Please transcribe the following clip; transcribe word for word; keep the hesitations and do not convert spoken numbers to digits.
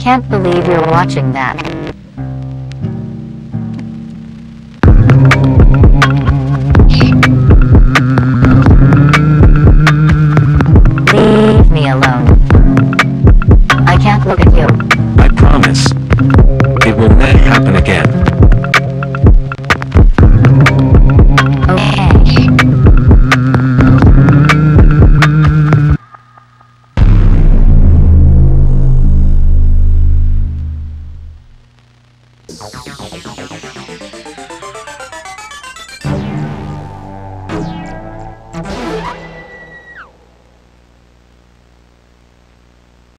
can't believe you're watching that. Leave me alone. I can't look at you. I promise. It will not happen again.